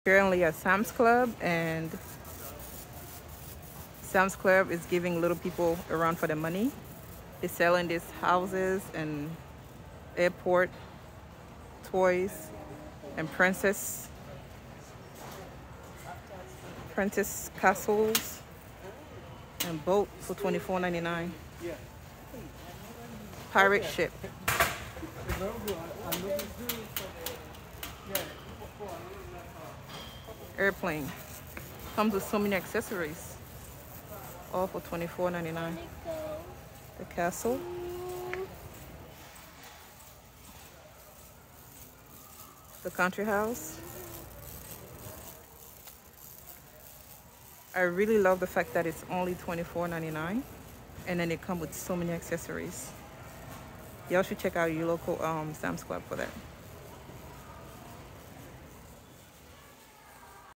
Currently at Sam's Club, and Sam's Club is giving little people a run for the money. They're selling these houses and airport toys and princess castles and boat for $24.99. Pirate ship, airplane. Comes with so many accessories, all for $24.99. The castle, the country house. I really love the fact that it's only $24.99, and then it comes with so many accessories. Y'all should check out your local Sam's Club for that.